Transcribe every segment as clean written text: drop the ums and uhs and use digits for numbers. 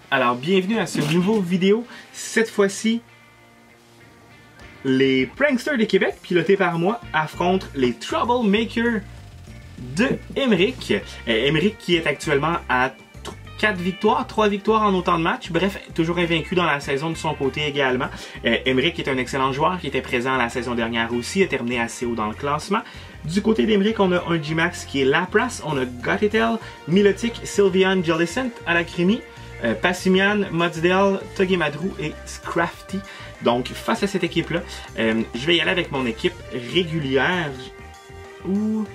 Alors bienvenue à ce nouveau vidéo. Cette fois-ci, les Pranksters de Québec, pilotés par moi, affrontent les Troublemakers de Emeric. Emeric qui est actuellement à 4 victoires, 3 victoires en autant de matchs. Bref, toujours invaincu dans la saison de son côté également. Emeric est un excellent joueur qui était présent la saison dernière aussi, a terminé assez haut dans le classement. Du côté d'Emeric, on a un G-Max qui est Lapras, on a Gothitelle, Milotic, Sylveon, Jellicent, Alacrimi, Passimian, Mudsdale, Togemadru et Scrafty. Donc, face à cette équipe-là, je vais y aller avec mon équipe régulière. Ou...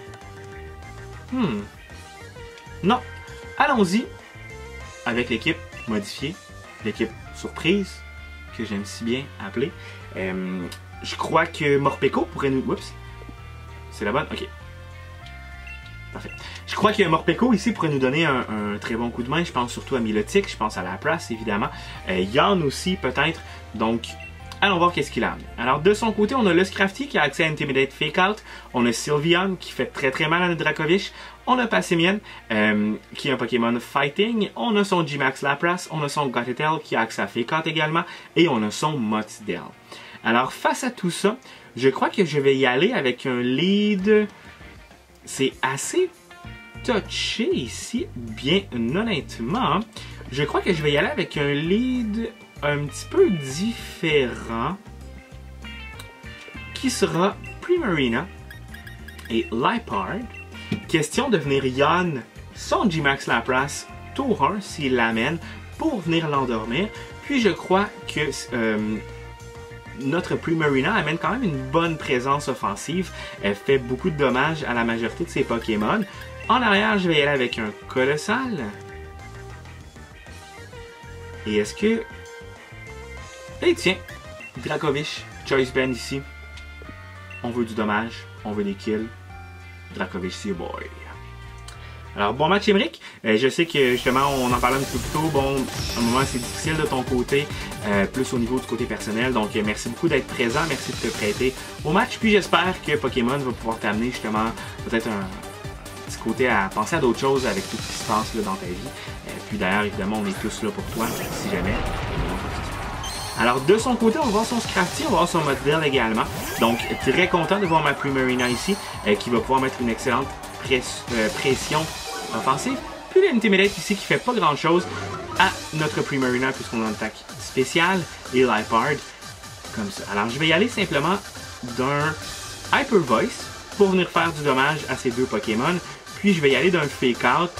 Non. Allons-y avec l'équipe modifiée, l'équipe surprise, que j'aime si bien appeler. Je crois que Morpeko pourrait nous... Oups. C'est la bonne? Ok. Parfait. Je crois que Morpeko ici pourrait nous donner un très bon coup de main. Je pense surtout à Milotic, je pense à Lapras évidemment. Yann aussi peut-être. Donc, allons voir qu'est-ce qu'il a. Alors de son côté, on a le Scrafty qui a accès à Intimidate Fake Out. On a Sylveon qui fait très mal à notre Dracovish. On a Passimian qui est un Pokémon Fighting. On a son G-Max Lapras. On a son Gothitelle qui a accès à Fake Out également. Et on a son Mudsdale. Alors face à tout ça, je crois que je vais y aller avec un lead... C'est assez touché ici, bien honnêtement. Je crois que je vais y aller avec un lead un petit peu différent, qui sera Primarina et Liepard. Question de venir Yann son G-Max Lapras tour 1 s'il l'amène pour venir l'endormir. Puis je crois que notre Primarina amène quand même une bonne présence offensive. Elle fait beaucoup de dommages à la majorité de ses Pokémon. En arrière, je vais y aller avec un Colossal. Et est-ce que... Et tiens, Dracovish, Choice Band ici. On veut du dommage, on veut des kills. Dracovish, c'est boy. Alors, bon match, Emeric. Je sais que, justement, on en parlait un petit peu plus tôt. Bon, à un moment, c'est difficile de ton côté, plus au niveau du côté personnel. Donc, merci beaucoup d'être présent. Merci de te prêter au match. Puis, j'espère que Pokémon va pouvoir t'amener, justement, peut-être un petit côté à penser à d'autres choses avec tout ce qui se passe là, dans ta vie. Puis, d'ailleurs, évidemment, on est tous là pour toi, si jamais. Alors, de son côté, on va voir son Scrafty, on va voir son Mudsdale également. Donc, très content de voir ma Primarina ici, qui va pouvoir mettre une excellente pression offensive. Puis l'Intimidate ici qui fait pas grand chose à notre Primarina puisqu'on a une attaque spéciale et Liepard comme ça. Alors je vais y aller simplement d'un Hyper Voice pour venir faire du dommage à ces deux Pokémon. Puis je vais y aller d'un Fake Out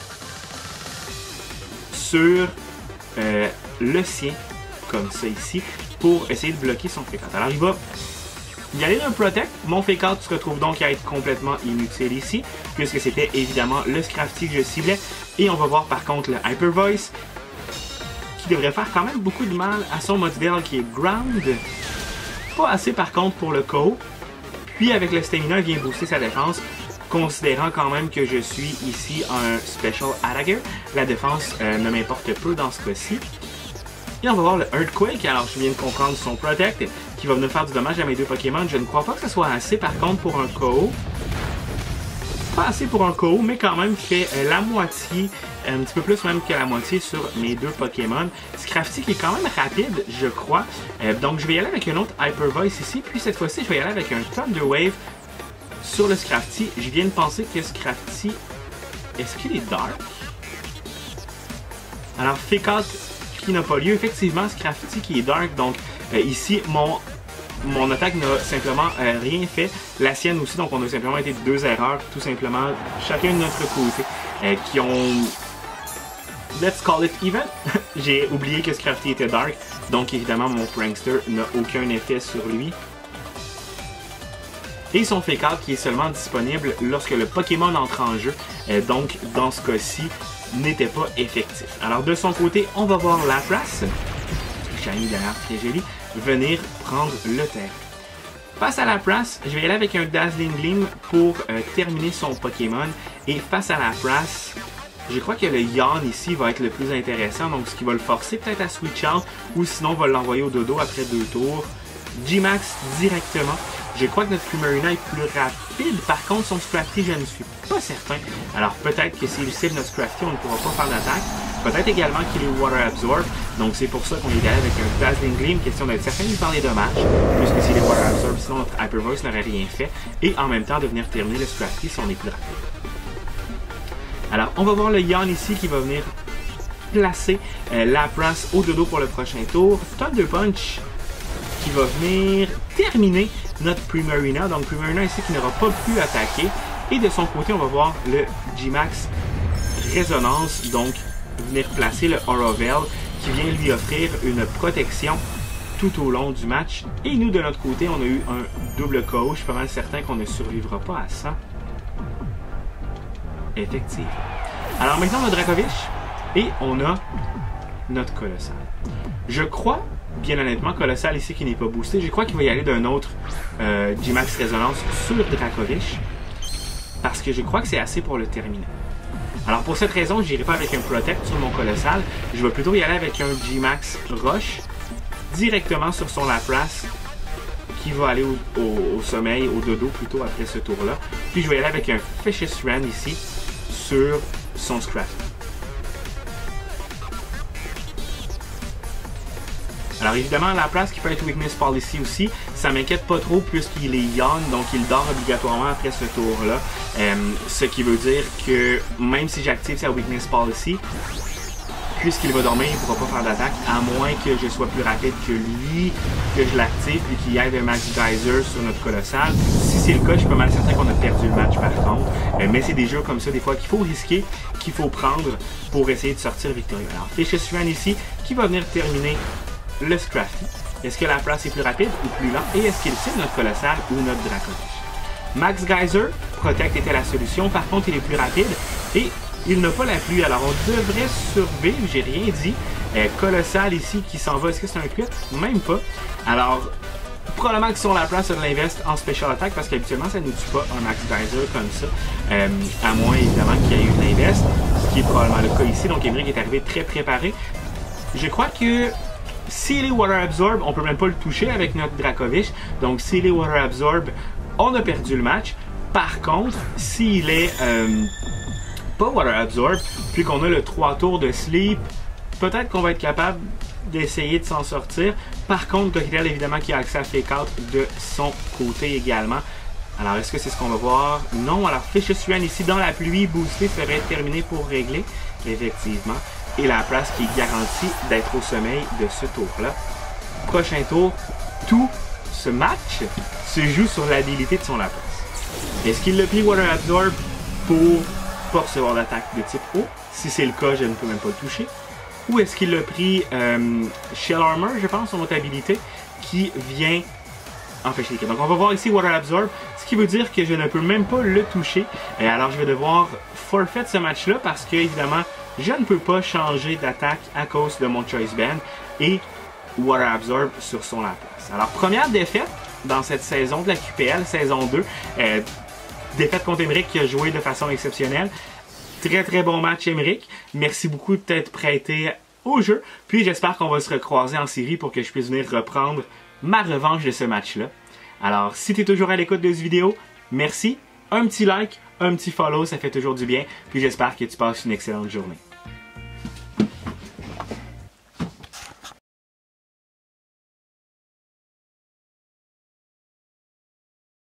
sur le sien comme ça ici pour essayer de bloquer son Fake Out. Alors il va y aller d'un Protect. Mon Fake Out se retrouve donc à être complètement inutile ici, puisque c'était évidemment le Scrafty que je ciblais. Et on va voir par contre le Hyper Voice, qui devrait faire quand même beaucoup de mal à son Mudsdale qui est Ground. Pas assez par contre pour le KO. Puis avec le Stamina, il vient booster sa défense, considérant quand même que je suis ici un Special Attacker. La défense ne m'importe peu dans ce cas-ci. Et on va voir le Earthquake. Alors je viens de comprendre son Protect qui va venir faire du dommage à mes deux Pokémon. Je ne crois pas que ce soit assez par contre pour un KO. Pas assez pour un KO, mais quand même fait la moitié, un petit peu plus même que la moitié sur mes deux Pokémon. Scrafty qui est quand même rapide, je crois. Donc je vais y aller avec un autre Hyper Voice ici. Puis cette fois-ci, je vais y aller avec un Thunder Wave sur le Scrafty. Je viens de penser que Scrafty... Est-ce qu'il est Dark? Alors Fake Out qui n'a pas lieu. Effectivement, Scrafty qui est Dark. Donc ici, mon attaque n'a simplement rien fait. La sienne aussi, donc on a simplement été deux erreurs, tout simplement, chacun de notre côté, qui ont... Let's call it even. J'ai oublié que Scrafty était Dark, donc évidemment mon Prankster n'a aucun effet sur lui. Et son Fake Out qui est seulement disponible lorsque le Pokémon entre en jeu, donc dans ce cas-ci, n'était pas effectif. Alors de son côté, on va voir Lapras, shiny d'ailleurs, très joli, venir prendre le terrain. Face à Lapras, je vais y aller avec un Dazzling Gleam pour terminer son Pokémon. Et face à Lapras, je crois que le Yann ici va être le plus intéressant, donc ce qui va le forcer peut-être à switch out, ou sinon va l'envoyer au dodo après 2 tours. G-Max directement. Je crois que notre Primarina est plus rapide, par contre son Scrafty je ne suis pas certain. Alors peut-être que s'il cible notre Scrafty, on ne pourra pas faire d'attaque. Peut-être également qu'il est Water Absorb, donc c'est pour ça qu'on est allé avec un Dazzling Gleam, question d'être certain de lui parler dommages, puisque s'il est Water Absorb, sinon notre Hyper Voice n'aurait rien fait, et en même temps de venir terminer le Scrafty si on est plus rapide. Alors on va voir le Yawn ici qui va venir placer Lapras au dodo pour le prochain tour. Thunder Punch qui va venir terminer notre Primarina. Donc Primarina ici qui n'aura pas pu attaquer. Et de son côté, on va voir le G-Max Résonance, donc venir placer le Aura Veil qui vient lui offrir une protection tout au long du match. Et nous, de notre côté, on a eu un double KO. Je suis pas mal certain qu'on ne survivra pas à ça. Effectivement. Alors maintenant, on a Dracovish et on a notre Colossal. Je crois, bien honnêtement, Colossal ici qui n'est pas boosté, je crois qu'il va y aller d'un autre G-Max Résonance sur Dracovish parce que je crois que c'est assez pour le terminer. Alors pour cette raison, je n'irai pas avec un Protect sur mon Colossal, je vais plutôt y aller avec un G-Max Rush directement sur son Lapras qui va aller au sommeil, au dodo plutôt après ce tour-là. Puis je vais y aller avec un Fishious Rend ici sur son Scrafty. Alors évidemment, Lapras qui peut être Weakness Policy aussi, ça m'inquiète pas trop puisqu'il est young, donc il dort obligatoirement après ce tour-là. Ce qui veut dire que même si j'active sa Weakness Policy, puisqu'il va dormir, il ne pourra pas faire d'attaque, à moins que je sois plus rapide que lui, que je l'active, puis qu'il y ait un Max Geyser sur notre Colossal. Si c'est le cas, je suis pas mal certain qu'on a perdu le match par contre. Mais c'est des jeux comme ça, des fois, qu'il faut risquer, qu'il faut prendre pour essayer de sortir victorieux. Alors, Fishious Rend ici, qui va venir terminer le Scrafty. Est-ce que la place est plus rapide ou plus lent? Et est-ce qu'il cible notre Colossal ou notre Dracovish? Max Geyser, Protect était la solution, par contre il est plus rapide et il n'a pas la pluie, alors on devrait survivre, j'ai rien dit. Colossal ici qui s'en va, est-ce que c'est un crit? Même pas. Alors, probablement que sur la place, on l'investe en Special Attack parce qu'habituellement ça ne nous tue pas un Max Geyser comme ça, à moins évidemment qu'il y ait eu une invest, ce qui est probablement le cas ici. Donc Emeric est arrivé très préparé. Je crois que s'il est Water Absorb, on peut même pas le toucher avec notre Dracovish. Donc s'il est Water Absorb, on a perdu le match. Par contre, s'il est pas Water Absorb, puis qu'on a le 3 tours de Sleep, peut-être qu'on va être capable d'essayer de s'en sortir. Par contre, Crocodile évidemment qui a accès à Fake Out de son côté également. Alors est-ce que c'est ce qu'on va voir? Non, alors Fishious Rend ici dans la pluie, boosté serait terminé pour régler, effectivement. Et la place qui est garantie d'être au sommeil de ce tour-là. Prochain tour, tout ce match se joue sur l'habilité de son Lapras. Est-ce qu'il l'a pris Water Absorb pour pas recevoir d'attaque de type eau? Si c'est le cas, je ne peux même pas le toucher. Ou est-ce qu'il l'a pris Shell Armor, je pense, son autre habilité, qui vient empêcher les kills. Donc on va voir ici Water Absorb, ce qui veut dire que je ne peux même pas le toucher. Et alors je vais devoir forfait ce match-là parce que, évidemment, je ne peux pas changer d'attaque à cause de mon Choice Band et Water Absorb sur son Lapras. Alors première défaite dans cette saison de la QPL, saison 2. Défaite contre Emeric qui a joué de façon exceptionnelle. Très très bon match Emeric. Merci beaucoup de t'être prêté au jeu. Puis j'espère qu'on va se recroiser en série pour que je puisse venir reprendre ma revanche de ce match-là. Alors si tu es toujours à l'écoute de cette vidéo, merci. Un petit like, un petit follow, ça fait toujours du bien. Puis j'espère que tu passes une excellente journée.